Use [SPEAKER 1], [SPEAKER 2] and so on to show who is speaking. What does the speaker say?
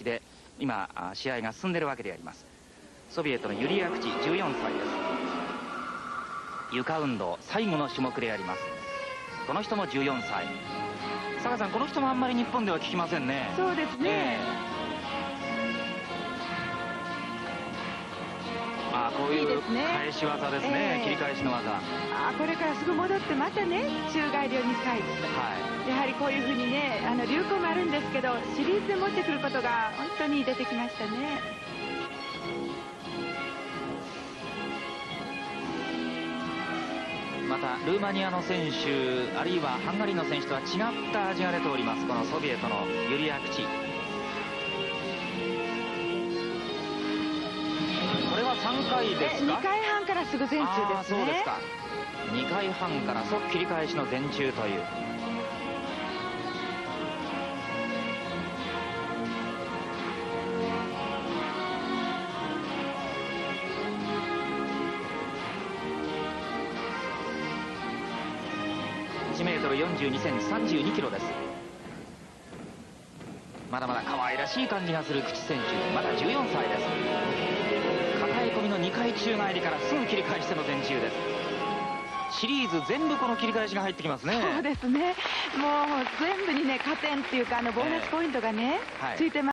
[SPEAKER 1] で今試合が進んでいるわけであります。ソビエトのユリア・クチ14歳です。床運動最後の種目であります。この人も14歳。坂井さん、この人もあんまり日本では聞きませんね。
[SPEAKER 2] そうですね、
[SPEAKER 1] こういう返し技ですね、切り返しの技。
[SPEAKER 2] これからすぐ戻ってまたね宙返りを2回、やはりこういうふうにね流行もあるんですけど、シリーズで持ってくることが本当に出てきましたね。
[SPEAKER 1] またルーマニアの選手あるいはハンガリーの選手とは違った味が出ております、このソビエトのユリア・クチ。これは3回ですか。
[SPEAKER 2] 2回半からすぐ前中ですね。
[SPEAKER 1] そうですか。2回半から即切り返しの前中という。1m42cm、32キロです。まだまだ可愛らしい感じがする口選手、まだ14歳です。抱え込みの2回宙返りからすぐ切り返しての前中です。シリーズ全部この切り返しが入ってきますね。
[SPEAKER 2] そうですね、もう全部にね加点っていうかボーナスポイントがね、ついてます。